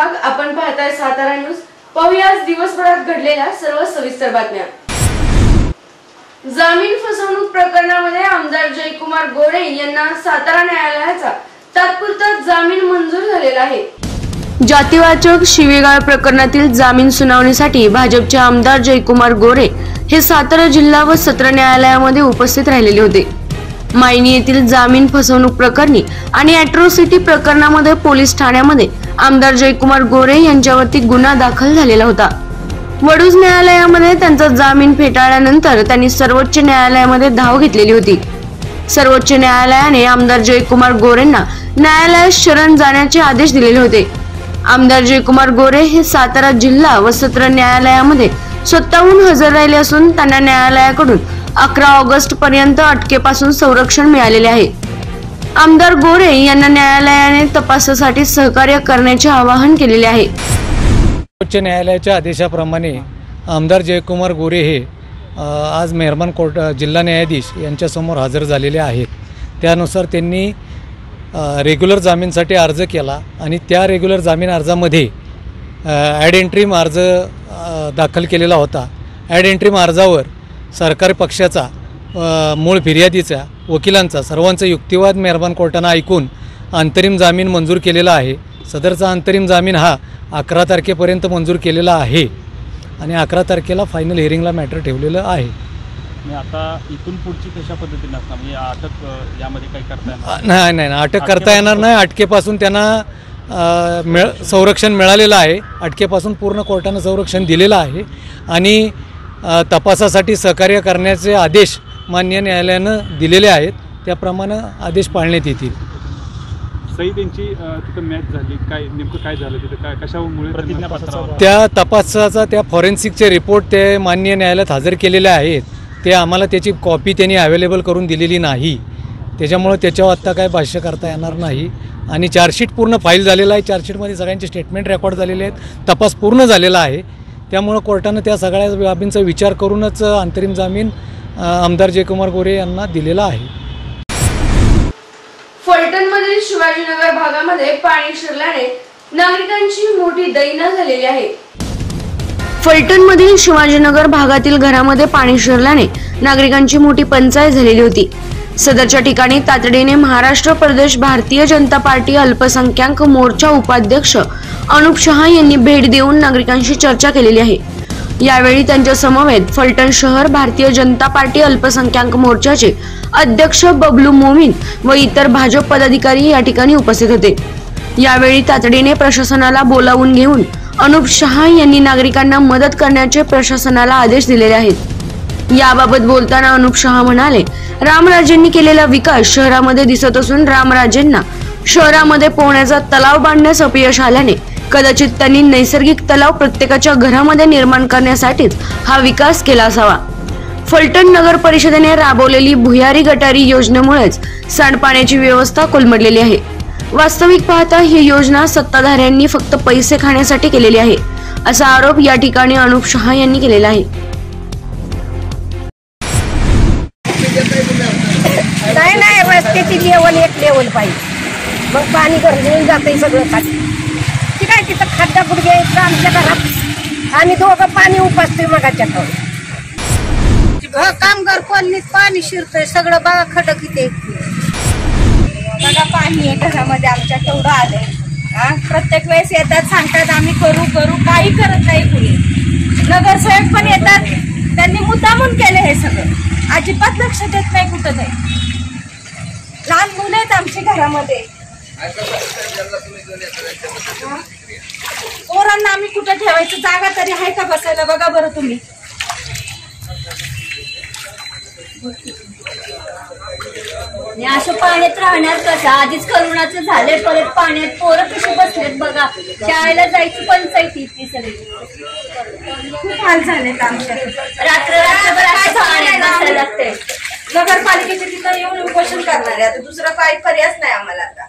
विभाग। आपण पाहताय सातारा न्यूज। पाहूया आज दिवसभरात घडलेल्या सर्व सविस्तर बातम्या। जामीन फसवणूक प्रकरणामध्ये आमदार जयकुमार गोरे यांना सातारा न्यायालयाचा तात्पुरता जामीन मंजूर झालेला आहे। जातीवाचक शिवीगाळ प्रकरणातील जामीन सुनावणीसाठी भाजपचे आमदार जयकुमार गोरे हे सातारा जिल्हा व सत्र न्यायालयामध्ये उपस्थित राहिलेले होते। मायनी येथील जामीन फसवणूक प्रकरणी आणि अॅट्रॉसिटी प्रकरणामध्ये पोलीस ठाण्यामध्ये आमदार जयकुमार गोरे यांच्यावरती गुन्हा दाखल झालेला होता। वडूज न्यायालयामध्ये त्यांचा जामीन फेटाळल्यानंतर त्यांनी सर्वोच्च न्यायालयामध्ये धाव घेतलेली होती। सर्वोच्च न्यायालयाने आमदार जयकुमार गोरेंना न्यायालयात शरण जाण्याचे आदेश दिलेले होते। आमदार जयकुमार गोरे हे सातारा जिल्हा व सत्र न्यायालयामध्ये स्वतःहून हजर राहिले असून त्यांना न्यायालयाकडून 11 ऑगस्ट पर्यंत अटकेपासून संरक्षण मिळालेले आहे। आमदार गोरे यांना न्यायालयाने तपासासाठी सहकार्य करण्याचे आवाहन केलेले आहे। उच्च न्यायालयाच्या आदेशाप्रमाणे आमदार जयकुमार गोरे हे आज मेहरबान कोर्ट जिल्हा न्यायाधीश यांच्यासमोर हजर झालेले आहेत। त्यानुसार त्यांनी रेग्युलर जामीनसाठी अर्ज केला आणि त्या रेग्युलर जामीन अर्जामध्ये ॲड एंट्रीम अर्ज दाखल केलेला होता। ॲड एंट्रीम अर्जावर सरकारी पक्षाचा मूळ फिर्यादीचा वकिलांचा सर्वांचा युक्तिवाद मेहरबान कोर्टाने ऐकून अंतरिम जामीन मंजूर केलेला आहे। सदरचा अंतरिम जामीन हा 11 तारखेपर्यंत मंजूर केलेला आहे आणि 11 तारखेला फायनल हिअरिंगला मॅटर ठेवलेलं आहे। आता इथून पुढची कशा पद्धतीने असणार, म्हणजे अटक यामध्ये काही करता येणार नाही, अटक करता येणार नाही। अटकेपासून त्यांना संरक्षण मिळालेलं आहे। अटकेपासून पूर्ण कोर्टानं संरक्षण दिलेलं आहे आणि तपासासाठी सहकार्य करण्याचे आदेश माननीय न्यायालयानं दिलेले आहेत। त्याप्रमाणे आदेश पाळण्यात येतील। सही त्यांची तिथं मॅच झाली, काय नेमकं काय झालं तिथं, काय कशामुळे प्रतिज्ञापत्रावर त्या तपासाचा त्या फॉरेन्सिकचे रिपोर्ट ते माननीय न्यायालयात हजर केलेले आहेत। ते आम्हाला त्याची कॉपी त्यांनी अवेलेबल करून दिलेली नाही, त्याच्यामुळे त्याच्यावर आत्ता काय भाष्य करता येणार नाही। आणि चार्जशीट पूर्ण फाईल झालेला आहे। चार्जशीटमध्ये सगळ्यांचे स्टेटमेंट रेकॉर्ड झालेले आहेत, तपास पूर्ण झालेला आहे। त्यामुळे कोर्टानं त्या सगळ्या बाबींचा विचार करूनच अंतरिम जामीन आमदार जयकुमार गोरे यांना दिलेला आहे। फलटणमधील शिवाजीनगर भागामध्ये पाणी शिरल्याने नागरिकांची मोठी दैना झालेली आहे। फलटणमधील शिवाजीनगर भागातील घरामध्ये पाणी शिरल्याने नागरिकांची मोठी पंचायत झालेली होती। सदरच्या ठिकाणी तातडीने महाराष्ट्र प्रदेश भारतीय जनता पार्टी अल्पसंख्याक मोर्चा उपाध्यक्ष अनुप शहा यांनी भेट देऊन नागरिकांशी चर्चा केलेली आहे। यावेळी त्यांच्या समवेत फलटण शहर भारतीय जनता पार्टी अल्पसंख्याक मोर्चाचे अध्यक्ष बबलू मोमीन व इतर भाजप पदाधिकारी या ठिकाणी उपस्थित होते। यावेळी तातडीने प्रशासनाला बोलावून घेऊन अनुप शहा यांनी नागरिकांना मदत करण्याचे प्रशासनाला आदेश दिलेले आहेत। याबाबत बोलताना अनुप शहा म्हणाले, रामराजेंनी केलेला विकास शहरामध्ये दिसत असून रामराजेंना शहरामध्ये पोहण्याचा तलाव बांधण्यास अपयश आल्याने कदाचित त्यांनी नैसर्गिक तलाव प्रत्येकाच्या घरामध्ये निर्माण करण्यासाठीच हा विकास केला असावा। फलटण नगर परिषदेने राबवलेली भुयारी गटारी योजनेमुळेच सांडपाण्याची व्यवस्था कोलमडलेली आहे। वास्तविक पाहता ही योजना सत्ताधाऱ्यांनी फक्त पैसे खाण्यासाठी केलेली आहे, असा आरोप या ठिकाणी अनुप शहा यांनी केलेला आहे। नाही रस्त्याची लेवल एक लेवल पाहिजे, मग पाणी घेऊन जाते सगळं खाली। ठीक आहे, तिथं खड्डा गुडघे आमच्या घरात आम्ही दोघं पाणी उपासतोय मगाच्या कामगार कॉलनीत पाणी शिरतंय सगळं बघा, खडक इथे बघा पाणी आहे घरामध्ये आमच्या तेवढं आलंय। प्रत्येक वेळेस येतात सांगतात आम्ही करू काही करत नाही कुणी। नगरसेवक पण येतात, त्यांनी मुद्दामून केले हे सगळं, अजिबात लक्ष देत नाही कुठं नाही। लहान मुलं आहेत आमच्या घरामध्ये, पोरांना आम्ही कुठं ठेवायचं, जागा तरी आहे का बसायला बघा बरं तुम्ही। असं पाण्यात राहणार कसं, आधीच करोनाचं झालंय, परत पाण्यात पोरं कशी बसलेत बघा, शाळेला जायची पंचायत इतकी सगळी, खूप हाल झालेत आमच्या। रात्रभर असं पाण्यात बसायला लागतंय। नगरपालिकेच्या तिथं येऊन उपोषण करणार आहे, आता दुसरा काही पर्यायच नाही आम्हाला। आता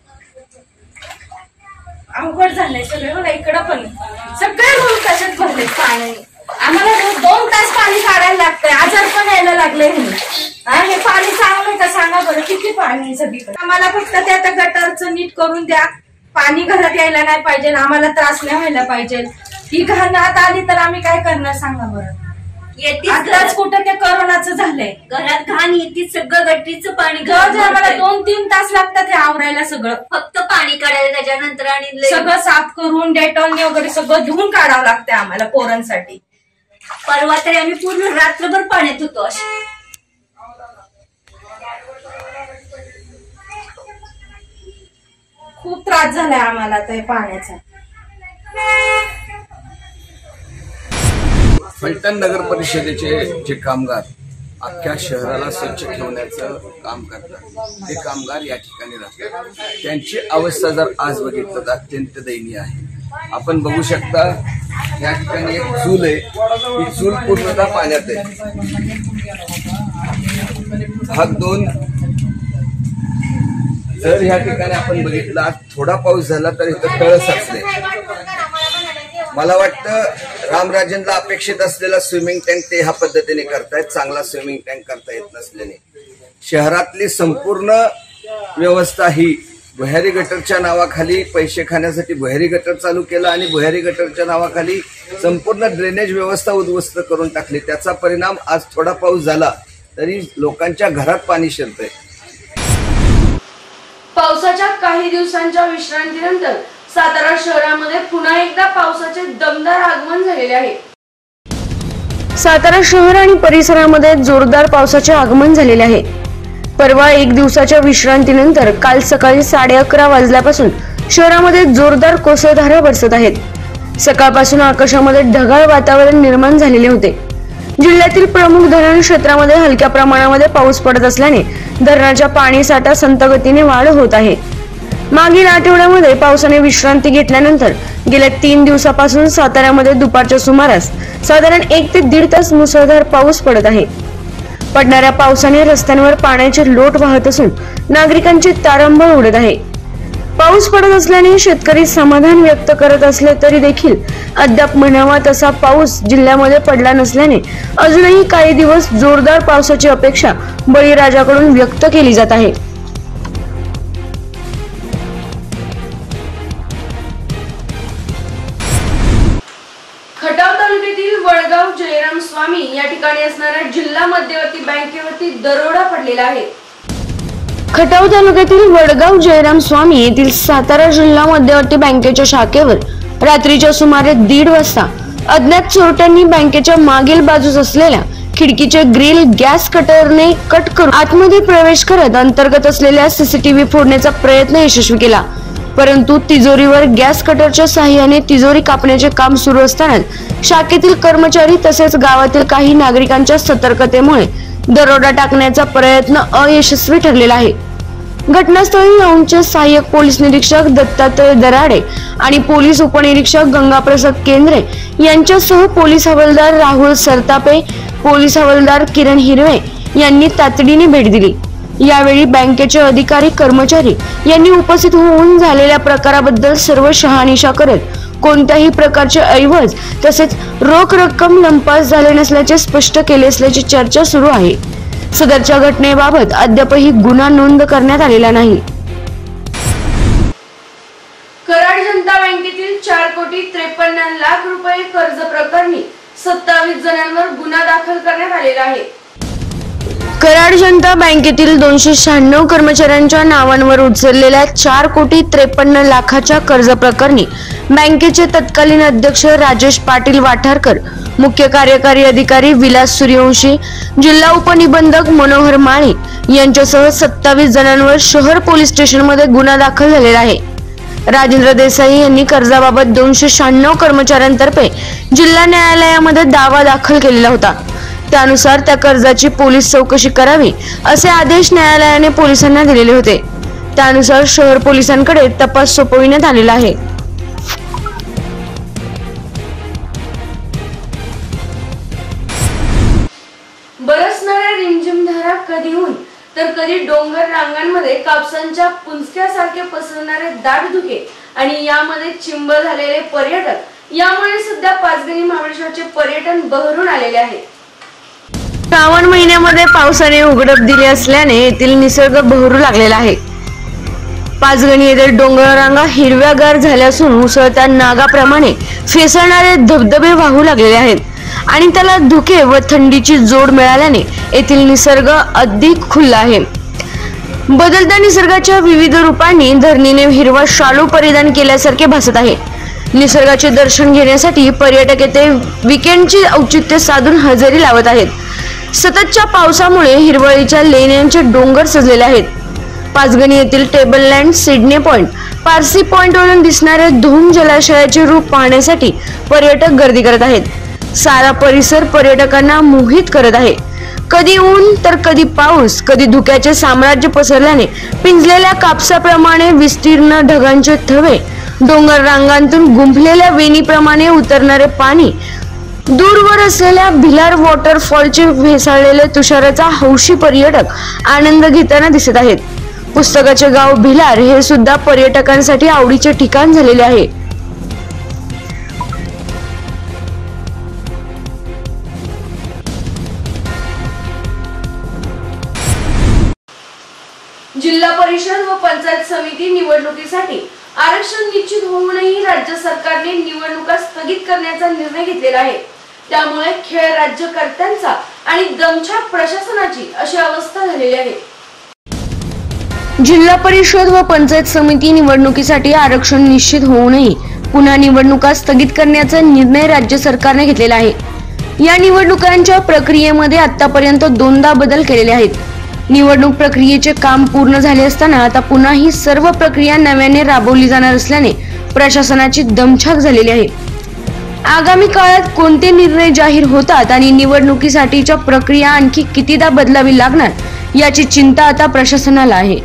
अवघड झालंय सगळं बघा, इकडं पण सगळे रूम कशात भरले पाणी। आम्हाला 2 तास पाणी काढायला लागतंय, आजार पण यायला लागले। हे पाणी चांगलं का सांगा बरं, किती पाणी सगळीकडे। आम्हाला फक्त ते आता गटारचं नीट करून द्या, पाणी घरात यायला नाही पाहिजे, आम्हाला त्रास नाही व्हायला पाहिजे. ही घाण आत आली तर आम्ही काय करणार सांगा बरं. आताच कुठं ते करोनाचं झालंय, घरात घाण येते, सगळं गटरीचं पाणी आम्हाला 2-3 तास लागतात हे आवरायला. सगळं फक्त पाणी काढायला, त्याच्यानंतर आणि सगळं साफ करून डेटॉलने वगैरे सगळं धुवून काढावं लागतं आम्हाला पोरांसाठी. परवा तरी आम्ही पूर्ण रात्रभर पाण्यात होतो अशी. खूप त्रास झालाय आम्हाला ते पाण्याचा. फलटण नगर परिषदेचे जे कामगार अख्ख्या शहराला स्वच्छ ठेवण्याचं काम करतात, ते कामगार या ठिकाणी राहतात. त्यांची अवस्था जर आज बघितलं तर अत्यंत दयनीय आहे. आपण बघू शकता या ठिकाणी एक चूल आहे, ही चूल पूर्णतः पाण्यात आहे. भाग 2 जर या ठिकाणी आपण बघितलं, आज थोडा पाऊस झाला तर इथं तळ साचले. मला वाटतं रामराजेंना अपेक्षित असलेला स्विमिंग टँक ते ह्या पद्धतीने करतायत. चांगला स्विमिंग टँक करता येत नसल्याने शहरातली संपूर्ण व्यवस्था ही भुयारी गटरच्या नावाखाली पैसे खाण्यासाठी भुयारी गटर चालू केलं आणि भुयारी गटरच्या नावाखाली संपूर्ण ड्रेनेज व्यवस्था उद्ध्वस्त करून टाकली. त्याचा परिणाम आज थोडा पाऊस झाला तरी लोकांच्या घरात पाणी शिरतंय. पावसाच्या काही दिवसांच्या विश्रांतीनंतर सातारा शहरामध्ये पुन्हा एकदा पावसाचे दमदार आगमन झालेले आहे. सातारा शहर आणि परिसरामध्ये जोरदार पावसाचे आगमन झालेले आहे. परवा 1 दिवसाच्या विश्रांतीनंतर काल सकाळी 11:30 वाजल्यापासून शहरामध्ये जोरदार कोसळधारा बरसत आहेत. सकाळपासून आकाशामध्ये ढगाळ वातावरण निर्माण झालेले होते. जिल्ह्यातील प्रमुख धरण क्षेत्रामध्ये हलक्या प्रमाणामध्ये पाऊस पडत असल्याने धरणाच्या पाणी साठा संथ गतीने वाढ होत आहे. मागील आठवड्यामध्ये पावसाने विश्रांती घेतल्यानंतर गेल्या 3 दिवसापासून साताऱ्यामध्ये दुपारच्या सुमारास साधारण 1 ते 1.5 तास मुसळधार पाऊस पडत आहे. पडणाऱ्या पावसाने रस्त्यांवर पाण्याचे लोट वाहत असून नागरिकांची तारंबळ उडत आहे. पाऊस पडत असल्याने शेतकरी समाधान व्यक्त करत असले तरी देखील अद्याप म्हणावा तसा पाऊस जिल्ह्यामध्ये पडला नसल्याने अजूनही काही दिवस जोरदार पावसाची अपेक्षा बळीराजाकडून व्यक्त केली जात आहे. खटाव तालुक्यातील वडगाव जयराम स्वामी या ठिकाणी असणाऱ्या जिल्हा मध्यवर्ती बँकेवरती दरोडा पडलेला आहे. खटाव तालुक्यातील वडगाव जयराम स्वामी येथील सातारा जिल्हा मध्यवर्ती बँकेच्या शाखेवर रात्रीच्या सुमारे 1:30 वाजता अज्ञात चोरट्यांनी बँकेच्या मागील बाजूस असलेल्या खिडकीचे ग्रिल गॅस कटरने कट करून आतमध्ये प्रवेश करत अंतर्गत असलेल्या सीसीटीव्ही फोडण्याचा प्रयत्न यशस्वी केला. परंतु तिजोरीवर गॅस कटरच्या साहाय्याने तिजोरी कापण्याचे काम सुरू असताना शाखेतील कर्मचारी तसेच गावातील काही नागरिकांच्या सतर्कतेमुळे दरोडा टाकण्याचा प्रयत्न अयशस्वी ठरलेला आहे. घटनास्थळी औंधचे सहाय्यक पोलीस निरीक्षक दत्तात्रय दराडे आणि पोलीस उपनिरीक्षक गंगाप्रसाद केंद्रे यांच्यासह पोलीस हवालदार राहुल सरतापे, पोलीस हवालदार किरण हिरवे यांनी तातडीने भेट दिली. यावेळी बँकेचे अधिकारी कर्मचारी यांनी उपस्थित होऊन झालेल्या प्रकाराबद्दल सर्व शहानिशा करत कोणत्याही प्रकारचे ऐवज तसेच रोख रक्कम लंपास झाले नसल्याचे स्पष्ट केले असल्याची चर्चा सुरू आहे. सदरच्या घटनेबाबत अद्यापही गुन्हा नोंद करण्यात आलेला नाही. कराड जनता बँकेतील 4,53,00,000 रुपये कर्ज प्रकरणी 27 जणांवर गुन्हा दाखल करण्यात आलेला आहे. कराड जनता बँकेतील 296 कर्मचाऱ्यांच्या नावांवर उचललेल्या 4,53,00,000च्या कर्ज प्रकरणी बँकेचे तत्कालीन अध्यक्ष राजेश पाटील वाठारकर, मुख्य कार्यकारी अधिकारी विलास सूर्यवंशी, जिल्हा उपनिबंधक मनोहर माळे यांच्यासह 27 जणांवर शहर पोलीस स्टेशनमध्ये गुन्हा दाखल झालेला आहे. राजेंद्र देसाई यांनी कर्जाबाबत 296 कर्मचाऱ्यांतर्फे जिल्हा न्यायालयामध्ये दावा दाखल केलेला होता. त्यानुसार त्या कर्जाची पोलीस चौकशी करावी असे आदेश न्यायालयाने पोलिसांना दिलेले होते. त्यानुसार शहर पोलिसांकडे तपास सोपविण्यात आलेला आहे. बरसणाऱ्या रिमझिमधारा कधी होऊन तर कधी डोंगर रांगांमध्ये कापसांच्या पुंजक्यासारखे पसरणारे दाट धुके आणि यामध्ये चिंब झालेले पर्यटक यामुळे सध्या पाचगणी महाबळेश्वरचे पर्यटन बहरून आलेले आहे. श्रावण महिन्यामध्ये पावसाने उघडप दिली असल्याने येथील निसर्ग बहरू लागलेला आहे. पाचगणी येथे डोंगररांगा हिरव्यागार झाल्या असून उसळत्या नागाप्रमाणे फेसळणारे धबधबे वाहू लागलेले आहेत आणि त्याला धुके व थंडीची जोड मिळाल्याने येथील निसर्ग अधिक खुला आहे. बदलत्या निसर्गाच्या विविध रूपांनी धरणीने हिरवा शालू परिधान केल्यासारखे भासत आहे. निसर्गाचे दर्शन घेण्यासाठी पर्यटक येथे विकेंडची औचित्य साधून हजेरी लावत आहेत. सततच्या पावसामुळे हिरवळीच्या लेण्यांचे डोंगर सजलेले आहेत. पाचगणी येथील Table Land, Sydney Point, Parsi Point वरून दिसणाऱ्या धूम जलाशयाचे रूप पाहण्यासाठी पर्यटक गर्दी करत आहेत. सारा परिसर पर्यटकांना मोहित करत आहे. कधी ऊन तर कधी पाऊस, कधी धुक्याचे साम्राज्य पसरल्याने पिंजलेल्या कापसाप्रमाणे विस्तीर्ण ढगांचे थवे, डोंगर रांगांतून गुंफलेल्या वेणीप्रमाणे उतरणारे पाणी, दूरवर असलेल्या भिलार वॉटरफॉलचे भेसाळलेले तुषाराचा हौशी पर्यटक आनंद घेताना दिसत आहेत. पुस्तकाचे गाव भिलार हे सुद्धा पर्यटकांसाठी आवडीचे ठिकाण झालेले आहे. जिल्हा परिषद व पंचायत समिती निवडणुकीसाठी आरक्षण निश्चित होऊनही राज्य सरकारने निवडणुका स्थगित करण्याचा निर्णय घेतलेला आहे. त्यामुळे खेळ राज्यकर्त्यांचा आणि दमछाक प्रशासनाची अशी अवस्था झालेली आहे. जिल्हा परिषद व पंचायत समिती निवडणुकीसाठी आरक्षण निश्चित होऊनही पुन्हा निवडणुका स्थगित करण्याचा निर्णय राज्य सरकारने घेतलेला आहे. या निवडणुकांच्या प्रक्रियेमध्ये आतापर्यंत 2दा बदल केलेले आहेत. निवडणूक प्रक्रियेचे काम पूर्ण झाले असताना आता पुन्हा ही सर्व प्रक्रिया नव्याने राबवली जाणार असल्याने प्रशासनाची दमछाक झालेली आहे. आगामी काळात कोणते निर्णय जाहीर होतात आणि निवडणुकीसाठीच्या प्रक्रिया आणखी कितीदा बदलावी लागणार याची चिंता आता प्रशासनाला आहे.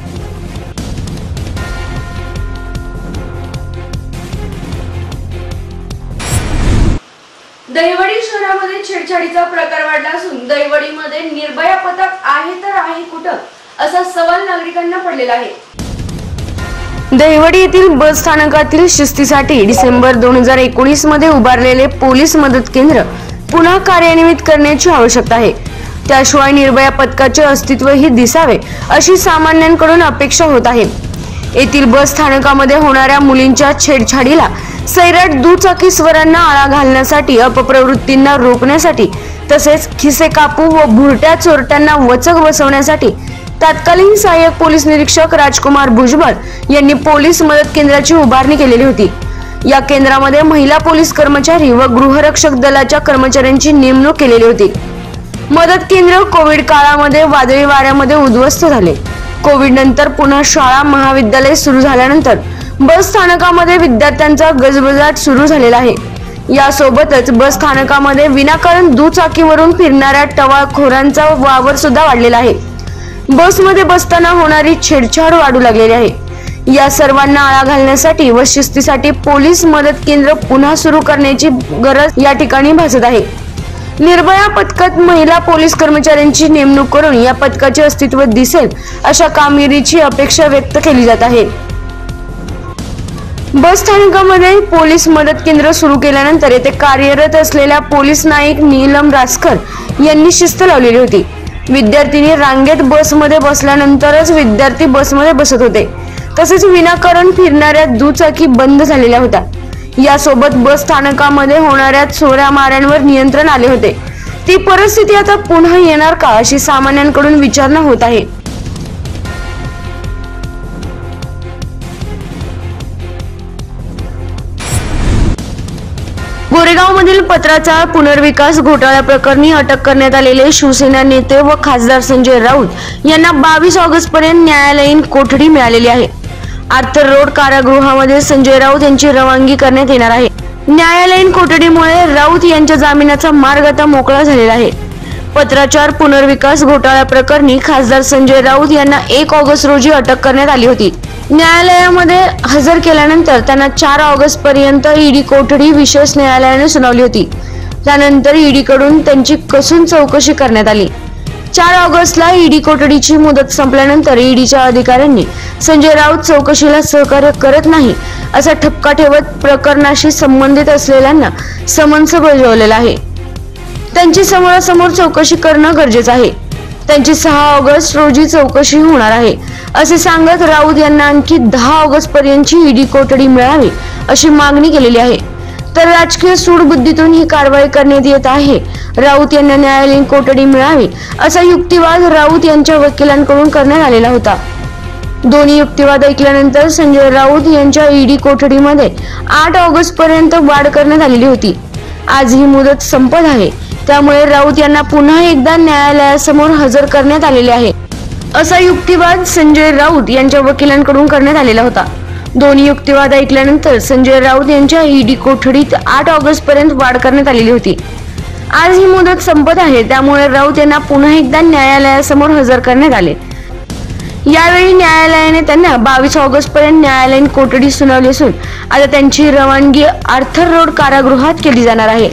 दहिवडी शहरामध्ये छेडछाडीचा प्रकार वाढला असून दहिवडीमध्ये निर्भया पथक आहे तर आहे कुठं असा सवाल नागरिकांना पडलेला आहे. दहिवडी येथील बस स्थानकातील शिस्तीसाठी डिसेंबर 2019 मध्ये उभारलेले पोलीस मदत केंद्र पुन्हा कार्यान्वित करण्याची आवश्यकता आहे. त्याशिवाय निर्भया पथकाचे अस्तित्वही दिसावे अशी सामान्यांकडून अपेक्षा होत आहे. येथील बस स्थानकामध्ये होणाऱ्या मुलींच्या छेडछाडीला, सैराट दुचाकीस्वारांना आळा घालण्यासाठी, अपप्रवृत्तींना रोखण्यासाठी तसेच खिसे कापू व भुरट्या चोरट्यांना वचक बसवण्यासाठी तत्कालीन सहाय्यक पोलीस निरीक्षक राजकुमार भुजबळ यांनी पोलीस मदत केंद्राची उभारणी केलेली होती. या केंद्रामध्ये महिला पोलीस कर्मचारी व गृहरक्षक दलाच्या कर्मचाऱ्यांची नेमणूक केलेली होती. मदत केंद्र कोविड काळामध्ये वादळी वाऱ्यामध्ये उद्ध्वस्त झाले. कोविड नंतर पुन्हा शाळा महाविद्यालय सुरू झाल्यानंतर बस स्थानकामध्ये विद्यार्थ्यांचा गजबजाट सुरू झालेला आहे. यासोबतच बस स्थानकामध्ये विनाकारण दुचाकीवरून फिरणाऱ्या टवाळखोरांचा वावर सुद्धा वाढलेला आहे. बसमध्ये बसताना होणारी छेडछाड वाढू लागलेली आहे. या सर्वांना आळा घालण्यासाठी व शिस्तीसाठी पोलीस मदत केंद्र पुन्हा सुरू करण्याची गरज या ठिकाणी भासत आहे. निर्भया पथकात महिला पोलीस कर्मचाऱ्यांची नेमणूक करून या पथकाचे अस्तित्व दिसेल अशा कामगिरीची अपेक्षा व्यक्त केली जात आहे. बस स्थानकामध्ये पोलीस मदत केंद्र सुरू केल्यानंतर येथे कार्यरत असलेल्या पोलीस नाईक नीलम रासकर यांनी शिस्त लावलेली होती. विद्यार्थिनी रांगेत बसमध्ये बसल्यानंतरच विद्यार्थी बसमध्ये बसत होते. तसेच विनाकारण फिरणाऱ्या दुचाकी बंद झालेल्या होत्या. यासोबत बस स्थानकामध्ये होणाऱ्या चोऱ्या माऱ्यांवर नियंत्रण आले होते. ती परिस्थिती आता पुन्हा येणार का अशी सामान्यांकडून विचारणा होत आहे. गोरेगावमधील पत्राचाळ पुनर्विकास घोटाळा प्रकरणी अटक करण्यात आलेले शिवसेना नेते व खासदार संजय राऊत यांना 22 ऑगस्ट पर्यंत न्यायालयीन कोठडी मिळालेली आहे. आर्थर रोड कारागृहामध्ये संजय राऊत यांची रवानगी करण्यात येणार आहे. न्यायालयीन कोठडीमुळे राऊत यांच्या जामिनाचा मार्ग आता मोकळा झालेला आहे. पत्राचार पुनर्विकास घोटाळा प्रकरणी खासदार संजय राऊत यांना 1 ऑगस्ट रोजी अटक करण्यात आली होती. न्यायालयामध्ये हजर केल्यानंतर त्यांना 4 ऑगस्ट पर्यंत ईडी कोठडी विशेष न्यायालयाने सुनावली होती. त्यानंतर ईडी कडून त्यांची कसून चौकशी करण्यात आली. 4 ऑगस्टला ईडी कोठडीची मुदत संपल्यानंतर ईडीच्या अधिकाऱ्यांनी संजय राऊत चौकशीला सहकार्य करत नाही असा ठपका ठेवत प्रकरणाशी संबंधित असलेल्यांना समन्स बजावलेला आहे. त्यांची समोरासमोर चौकशी करणं गरजेचं आहे. त्यांची 6 ऑगस्ट रोजी चौकशी होणार आहे असे सांगत राऊत यांना आणखी 10 ऑगस्ट पर्यंतची ईडी कोठडी मिळावी अशी मागणी केलेली आहे. तर राजकीय सूडबुद्धीतून ही कारवाई करण्यात येत आहे. राऊत यांना न्यायालयीन कोठडी मिळावी असा युक्तिवाद राऊत यांच्या वकिलांकडून करण्यात आलेला होता. दोन्ही युक्तिवाद ऐकल्यानंतर संजय राऊत यांच्या ईडी कोठडीमध्ये 8 ऑगस्ट पर्यंत वाढ करण्यात आलेली होती. आज ही मुदत संपत आहे, त्यामुळे राऊत यांना पुन्हा एकदा न्यायालयासमोर हजर करण्यात आलेले आहे असा युक्तिवाद संजय राऊत यांच्या वकिलांकडून करण्यात आलेला होता. दोन्ही युक्तिवाद ऐकल्यानंतर संजय राऊत यांच्या ईडी कोठडीत 8 ऑगस्ट पर्यंत वाढ करण्यात आलेली होती. आज ही मुदत संपत आहे, त्यामुळे राऊत यांना पुन्हा एकदा न्यायालयासमोर हजर करण्यात आले. यावेळी न्यायालयाने त्यांना 22 ऑगस्ट पर्यंत न्यायालयीन कोठडी सुनावली असून आता त्यांची रवानगी आर्थर रोड कारागृहात केली जाणार आहे.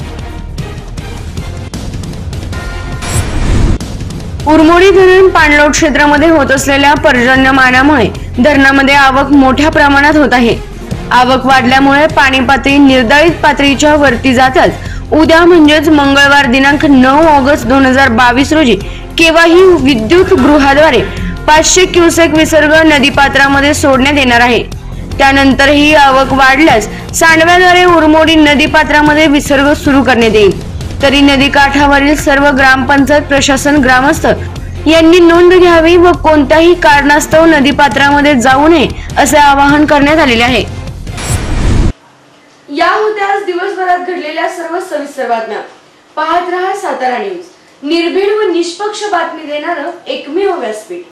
उरमोडी धरण पाणलोट क्षेत्रामध्ये होत असलेल्या पर्जन्यमानामुळे धरणामध्ये आवक मोठ्या प्रमाणात होत आहे. आवक वाढल्यामुळे पाणी पातळी निर्धारित पातळीच्या वरती जाताच उद्या म्हणजेच मंगळवार दिनांक 9 ऑगस्ट 2022 रोजी केव्हाही विद्युत गृहाद्वारे 500 क्युसेक विसर्ग नदीपात्रामध्ये सोडण्यात येणार आहे. त्यानंतर ही आवक वाढल्यास सांडव्याद्वारे उरमोडी नदीपात्रामध्ये विसर्ग सुरू करण्यात येईल. तरी नदीकाठावरील सर्व ग्रामपंचायत प्रशासन ग्रामस्थ यांनी नोंद घ्यावी व कोणत्याही कारणास्तव नदीपात्रामध्ये जाऊ नये असे आवाहन करण्यात आलेले आहे. या होत्या आज दिवसभरात घडलेल्या सर्व सविस्तर बातम्या. पाहत रहा सातारा न्यूज, निर्भीड व निष्पक्ष बातमी देणारं एकमेव व्यासपीठ.